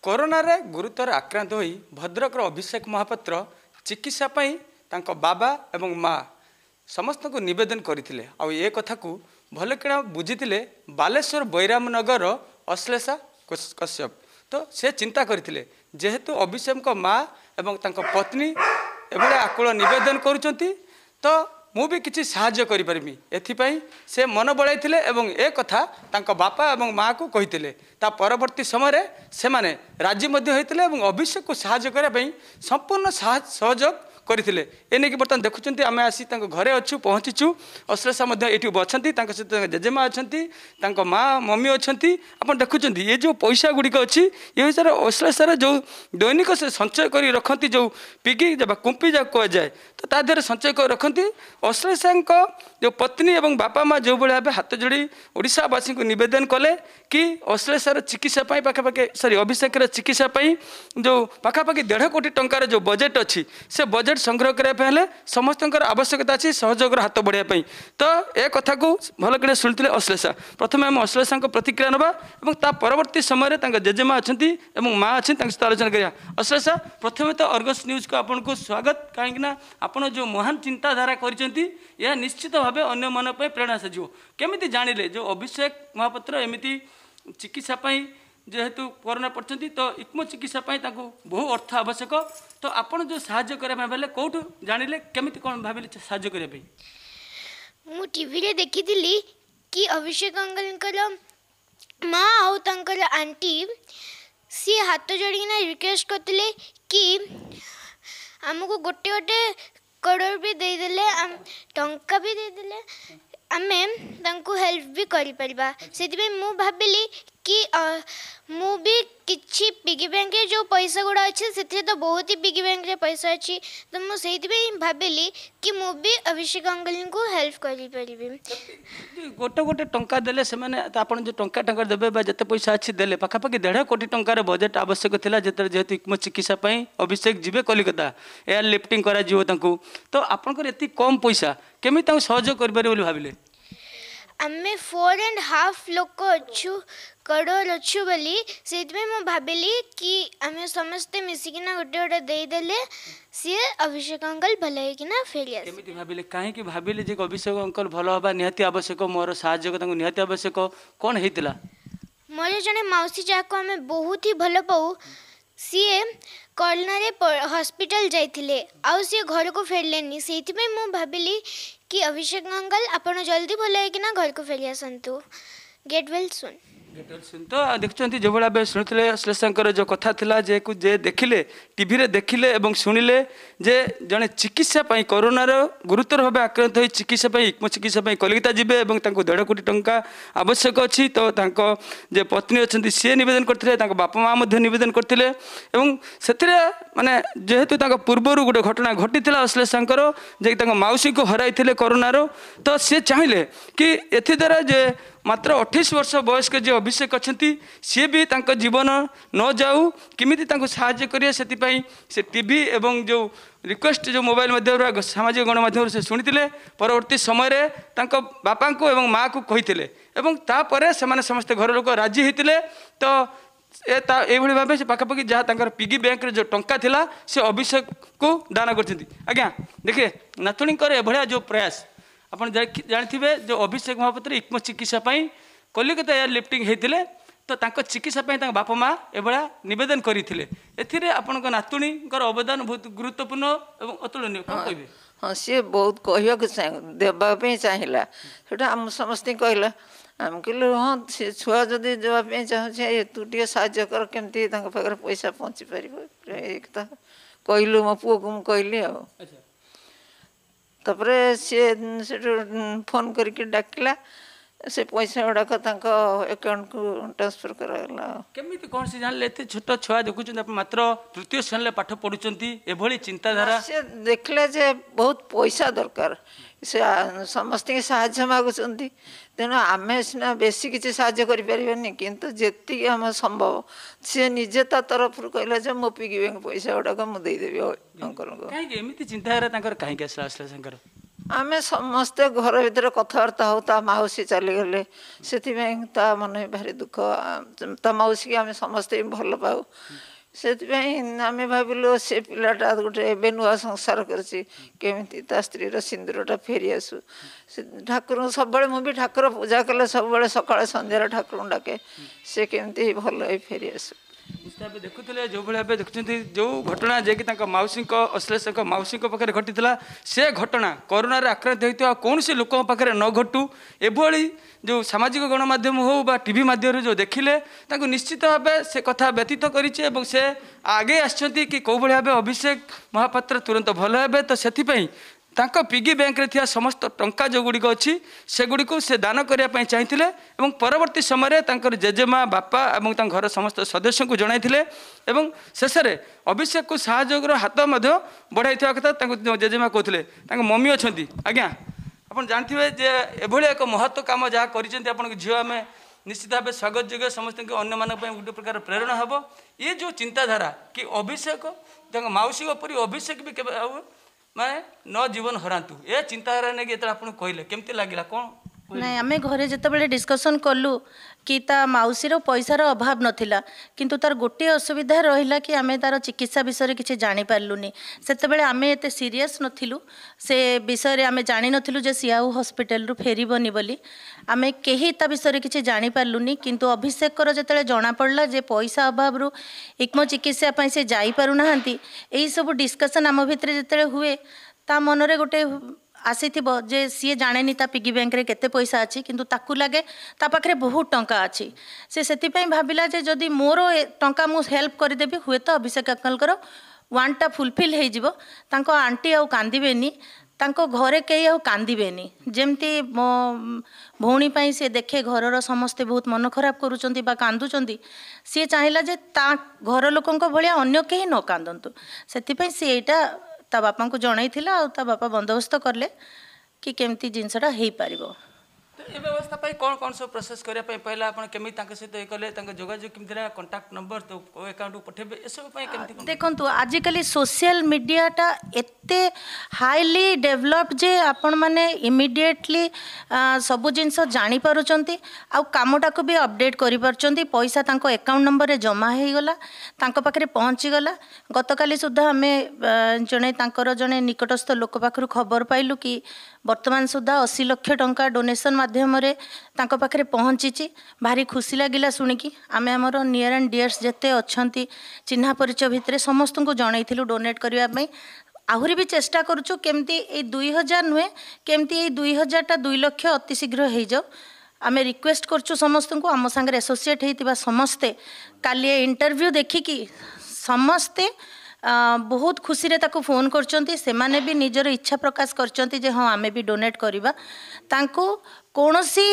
Corona रे गुरुतर आक्रांत होई भद्रक अभिषेक महापात्र चिकित्सा पाई तांको बाबा एवं माँ समस्त को निवेदन करथिले आ ए कथा को भल किना बुझीथिले बालेश्वर बैराम नगर अश्लेषा कश्यप। तो से चिंता करथिले जेहेतु अभिषेक माँ एवं तांको पत्नी एभले आकुल निवेदन करूचंती तो मु भी किसी साहाय्य करि परमी एथिपाई से मन बळाइथिले एवं ए कथा तांको बापा एवं माँ को कहिथिले। ता परवर्ती समय रे से माने राजी मध्ये होइथिले एवं अभिषेक को साहाय्य करिया पई संपूर्ण सहयोग करथिले। एने कि बर्तमान देखुचंती आमे आसी तांको घरे अछु पहुंचीचु अश्लेषा मध्ये एठी बछंती तांको सहित जेजेमा अछंती तांको माँ मम्मी अछंती आपण देखुचंती ये जो पैसा गुडी अछि ये विचार अश्लेषा जो दैनिक से संचय करी रखंती जो पिगी जब कुंपी जा को जाय तो ता देर संचय कर रखंती। अश्लेषा जो पत्नी एवं बापा माँ जो भाव हाथ जोड़ी ओडिशावासी को निवेदन कले कि अश्लेषार चिकित्सा पाखापाखि सॉरी अभिषेक चिकित्सा जो पाखापाखि 1.5 कोटी टंकार जो बजेट अच्छी से बजेट संग्रह करने समस्त आवश्यकता अच्छी सहयोग हाथ बढ़ाई। तो ए कथा को भल कि शुणुते अश्लेषा प्रथम आम अश्लेषा प्रतिक्रिया ना परवर्ती समय जेजेमा अच्छा माँ अच्छी सहित आलोचना करा। अश्लेषा प्रथम तो अर्गस न्यूज को आपन को स्वागत कहीं आप जो महान चिंताधारा करछंती यह निश्चित भाव अन्य मन पे प्रेरणा सजिव केमिति जानिले जो अभिषेक महापात्र एमिति चिकित्सा जेहेतु कोरोना पड़ती तो इक्मो चिकित्सा बहु अर्थ आवश्यक तो आपन जो साहाय्य करबा बेले कोठु जानिले केमिति कोन भाबिले साहाय्य करबे। मु टीवी रे देखिथिली कि अभिषेक अंकल माँ आउ तंकर आंटी सी हाथ जोड़िना रिक्वेस्ट करथिले कि हमको गोटे गोटे करोड़ भी दे देले टंका भी दे देले आमे तांको हेल्प भी करि परिबा। सेति मु भाबिली कि मु भी किछि पिगी बैंक रे जो पैसा गुड़ा अच्छे से तो बहुत ही पिगी बैंक रे पैसा अच्छी तो मु सेति भाबिली कि मु भी अभिषेक अंकल को हेल्प करि परिबी। गोटे गोटे टंका देले से माने आपन जो टंका टंका देबे बा जते पैसा अच्छी देले पाखापाखि 1.5 कोटी टंकार बजेट आवश्यक थिला जेहेतु इक्मो चिकित्सा अभिषेक जीवे कलिकता एयर लिफ्टिंग करा जीव तांको तो आपन एति कम पैसा केमि तांको सहयोग करि पारे बोली भाबिले। आमे 4.5 लोक अच्छु करोड़ अच्छु बोली से मु भाविली कि आमे समस्ते मिसिकिना गोटे गोटे दे देले सी अभिषेक अंकल भल होकिना फेरी आसे केमिति भाविले काहे कि भाविले जे अभिषेक अंकल भल होबा निहाती आवश्यक मोर सहायक तांको निहाती आवश्यक कोन हेतिला मोर जने मौसी जाको आमे बहुत ही भल पाऊ सी कोरोना रे हॉस्पिटल जाइथिले आउ सी घर को फेरलेनी सेति में मु भाविली कि अभिषेक अंकल आपण जल्दी भल होकिना घर को फेरी आसंतु। गेट वेल सुन तो देखुं जो भाई शुणुते अश्लेषा जो कथा थिला जे को जे देखिले टीवी रे देखिले एवं शुणिले जे जड़े चिकित्सा कोरोना गुरुतर भाव आक्रांत हो चिकित्सा इक्मो चिकित्सा कलिकता जीवे और 1.5 कोटी टंका आवश्यक अच्छी तो जे पत्नी अच्छा सी नवेदन करते बापा माँ नवेदन करते से माने जेहेतु पूर्वर गोटे घटना घटी अश्लेषा जे मौसी को हराई कोरोना तो सी चाहिए कि एथि द्वारा जे मात्र 28 वर्ष बयस्क जो अभिषेक अच्छा सी भी जीवन न जाऊ किमिति साहाय्य करिए से टीवी एवं जो रिक्वेस्ट जो मोबाइल माध्यम सामाजिक गणमाध्यम से शुणी परवर्ती समय रे बापा को एवं माँ को कही तापर से समस्त घर लोक राजी होते तो ये भाव से पाखापाखि जहाँ पिगी बैंक जो टंका थिला से अभिषेक को दान कर। आज्ञा देखिए नातुणी एभलिया जो प्रयास आप जानते जो अभिषेक महापात्र इक्मो चिकित्सा कलिकता एयर लिफ्टिंग होते तो चिकित्सा बापा माँ एभलिया नवेदन करते एथिरे आपन नातुणी अवदान बहुत गुरुत्वपूर्ण और अतुलनीय कौन कहे। हाँ सी बहुत कह देवाई चाहिए से आम समस्त कहला आम कहलु हाँ सी छुआ जदि देवाई चाहे तू टे साहाय्य कर केमती पाखे पैसा पहुँची पार एक कहलु मो पुओ को कहली तापर सी फोन करके डाकिला से पैसा गुड़ाक अकाउंट को ट्रांसफर कराला केमिति कौन से जानले एते छोट छुआ देखुछन मात्र तृतीय श्रेणी पाठ पढुचंती एभली चिंताधारा से देखले जे बहुत पैसा दरकार से समस्त के साहाय्य मागुचंती तेणु आमे सिना बेसी किसी साहाय्य करि परिबनी किंतु जेति हम संभव से निजे ता तरफ कहला जे मो पिगी बैंक पैसा गुड़ाक मु दे देबी अंकल को काहे एमिति चिंताधारा तांकर काहे के असला शंकर आमे समस्ते घर भीतर कथबार्ता हो ता मौसी चलीगले से ता मन भारी दुख ता मौसी की आम समस्ते भल पाऊ से आम भाविलु से पिलाटा गोटे एवं नुआ संसार करमी ता स्त्री सिंदूरटा फेरी आसू से ठाकुर सब मुझे ठाकुर पूजा कले सब सकाल संध्यार ठाकुर डाके से केमती भल फेरी आसू देखुले जो भाई देखुं जो घटना जे कि मौसी अश्लेष मौसी पाखे घटी से घटना कोरोना आक्रांत होता कौन से लोक पाखे न घटू एभली जो सामाजिक गणमाध्यम हो बा टीवी माध्यम जो देखिले निश्चित भाव से कथा व्यतीत कर से आगे आसछंती कि कौ भाई भाव अभिषेक महापात्र तुरंत भल हे तो से तांको पिगी बैंक रे थिया समस्त टंका जो गुड़िक अच्छी से गुड़ी को से दान करने चाहिए और परवर्ती समय तांकर जेजेमा बापा और घर समस्त सदस्य को जनाइथिले एवं शेष में अभिषेक को सहयोगर हाथ बढ़ाई कथा जेजेमा कहते मम्मी अच्छा आज्ञा आप जानते जे एभली एक महत्व काम जहाँ कर झील आम निश्चित भाव स्वागत योग्य समस्त अन्य मान गोटे प्रकार प्रेरणा हम ये जो चिंताधारा कि अभिषेक मौसी परी अभिषेक भी माने न जीवन हरातु ए चिंताधारा नहीं आपको कहले केमती लगे कौन नहीं आम घरे जिते डिस्कसन कलु कि ता मौसीर पैसार अभाव नाला किंतु तार गोटे असुविधा रहा कि आम तार चिकित्सा विषय किसी जानीपारूनी से आम एत सीरीयस नथिलु से विषय आम जानी नथिलु जे सी आउ हॉस्पिटल रु फेरबनी बोली आम कहीं ता विषय किसी जानीपारूनी किंतु अभिषेकर जिते जना पड़ा जे पैसा अभाव रु इक्मो चिकित्सा से जापारूना यही सब डिस्कसन आम भितर जिते हुए ता मनरे गोटे आसी जे सी जाने ता पिगी बैंक रे केते पैसा अच्छी किंतु ताकू लगे ता पाखरे बहुत टंका अच्छी से भाविला जे जदि मोर टंका मु हेल्प करदेवी हुए तो अभिषेक अंकल वानटा फुलफिल हो आंटी आउ कांदिबेनी तांको घरे कई आउ कांदिबेनी जेमती मो भौणी पाई से देखे घरर समस्ते बहुत मन खराब करूचंती बा कांदुचंती सी चाहिला जे ता घर लोकंको भलिया अन्य केही न कांदंतु सेति से एटा ता बापा को जन ता बापा बंदोबस्त कले कि केमती जिनसटा हो पार ये व्यवस्था कौन कौन सब प्रोसेस करने पहला आप केमी सहित ये कले जोगाजोग केमती कंटाक्ट नंबर तो अकाउंट पठेबे ए सब देखंतु आजिकली सोशल मीडियाटा एते हाईली डेवलप जे आपण माने इमिडिएटली सब जिनस जानी पारुचंती आ कामटा को भी अपडेट करि पारुचंती पैसा तांको अकाउंट नंबर रे जमा हे गला तांको पाखरे पहुंची गला गतकाली सुद्धा हमें जने तांकर जने निकटस्थ लोक पाखरु खबर पाइलु कि वर्तमान सुधा 80 लाख टंका डोनेशन माध्यम तांको पाखरे पहुंची भारी खुशी लगिला शुणिकी आम आमर नियर एंड डियर्स जिते अच्छा चिन्हा परिचय भितर समस्त को जनइलु डोनेट करने आहरी भी चेष्टा करुचु केमती ए 2000 नुहे केमती ए 2000 टा 2 लाख अति शीघ्र हो जाओ आम रिक्वेस्ट करचु समस्त को आम सांगे एसोसिएट होता समस्ते काली इंटरव्यू देखिकी समस्ते बहुत खुशी रे ताको फोन करचंती से माने भी निजर इच्छा प्रकाश करचंती जे हाँ आमे भी डोनेट करिबा तांको कौनसी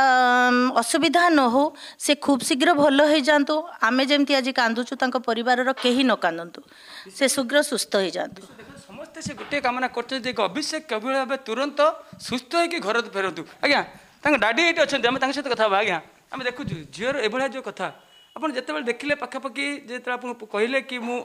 असुविधा न हो से खूब शीघ्र भल हो जातु आमे जेमती आज कांदुचु तांको परिवार रो केही न कांदंतु से शीघ्र सुस्थ हो जातु समस्ते से गोटे कामना करते जे अभिषेक केवल भाव तुरंत सुस्थ होकर घर फेरतु आज्ञा डाडी ये अच्छा आम सहित कथा आज्ञा आम देखु झीर एभलिया जो कथा आपन जिते देखिले पाखापाखि जो आप कहले कि मु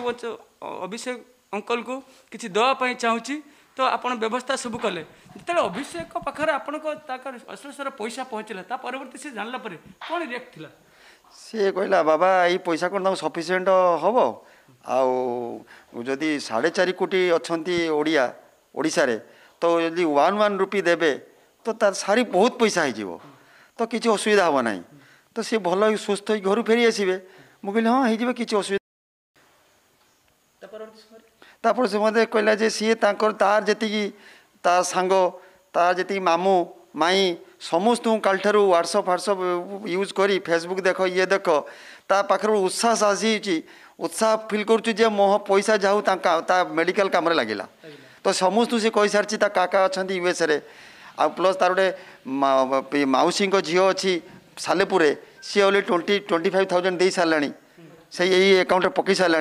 अभिषेक अंकल को किसी दवाई चाहूँगी तो आप व्यवस्था सब कले जिते अभिषेक पाखे आपण अश्लेषर पैसा पहुँचला परवर्ती से जानला पर कौन रिएक्ट थी सी कहला बाबा ये पैसा कौन सफिसीयंट हम आदि 4.5 कोटी अच्छा ओडिशा रे तो यदि 1 रुपी देवे तो तार सारी बहुत पैसा हो तो किसी असुविधा हम ना तो सी भल सुस्थ घर फेरी आसवे मुझे हाँ हो कि असुविधा तापर से मत कहला जे सी तार जी तार सांग तार जी मामू माई समस्त काल ठार व्हाट्सअप यूज करी फेसबुक देख ये देख ता पाखर उत्साह आसी उत्साह फिल कर मो पैसा जाऊ मेडिकल काम लगिला तो समस्त से कही सारी काका अच्छा यूएसए रे आ प्लस तार गोटे मौसी झील अच्छी सालेपुर सी ऑलरेडी 25,000 दे सारा से यही अकाउंट पकई सारा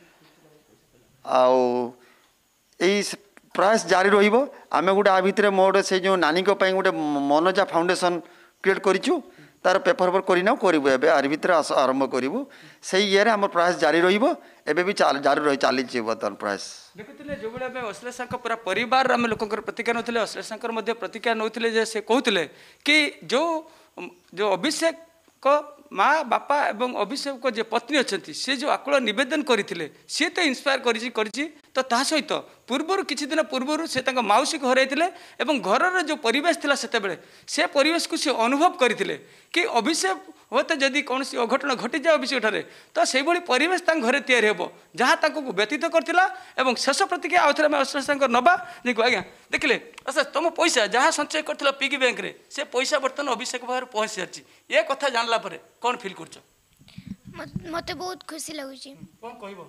आई प्रयास जारी रही आम गोटे आ भितर मोटे से जो नानी गोटे मनोजा फाउंडेशन क्रिएट करूँ तार पेपर वर्क करना करूँ आर भितर आरंभ करूँ से ये आम प्रयास जारी एबे भी जारी रही चली बर्तमान प्रयास देखुले जो भाई अश्लेषा पूरा परिवार आम लोक प्रतिक्रिया नौले अश्लेषा प्रतिक्रिया नौले से कहते कि जो जो अभिषेक को माँ बापा एवं अभिषेक को जे पत्नी अच्छा सी जो आकुल नवेदन करते सी तो इन्स्पायर तो ता सहित पूर्वर किछि दिन पूर्वर से मौसी को हरइले एवं घर जो परिवेश थिला सेते बेले से परिवेश को सी अनुभव करते कि अभिषेक होते जदि कौन अघटन घटी जाए अभिषेक ठारे तो से परिवेश घर तैयारी हे जहाँ व्यतीत करथिला एवं शेष प्रतिक्रिया आउ थे अश्लेषा नवा आज्ञा देखिले अच्छा तुम पैसा जहाँ संचय कर पिगी बैंक रे से पैसा बर्तमान अभिषेक बाहर पहुँच सारी ये कथा जानला परे कौन फील कर मते बहुत खुशी लगुची कौन कहबो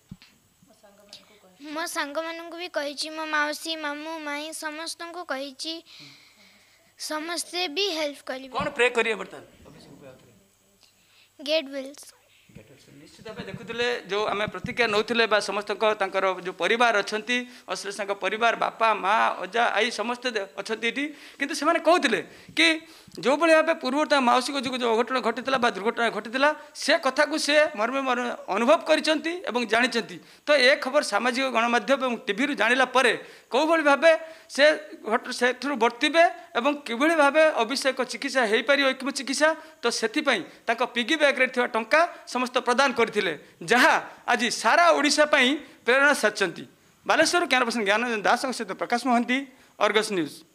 मो सांग मानू भी कही मो मौसी मामू माई समस्त को कही समस्ते भी हेल्प करी कौन प्रे करिए बर्तमान गेट वेल्स निश्चित भाव देखुले जो आम प्रतिक्रिया नौले समस्त जो परिवार अच्छा अश्लेषा परिवार बापा माँ अजा आई समस्ते अच्छा ये कितु से कहते कि जो भाव पूर्व मौसी को जो अघटन घटी दुर्घटना घटी से कथा को से मर्मे अनुभव कर जानी तो ये खबर सामाजिक गणमाध्यम और टीवी रू जाना कौ भाव से बर्तवे और किभली भाव अभिषेक चिकित्सा हो पार एक्म चिकित्सा तो से पिगी बैग्रे टंका समस्त प्रदान करते जहाँ आज सारा ओडिशा प्रेरणा सारी बालेश्वर कैमरा पर्सन ज्ञान दास सहित प्रकाश महांती अर्गस न्यूज।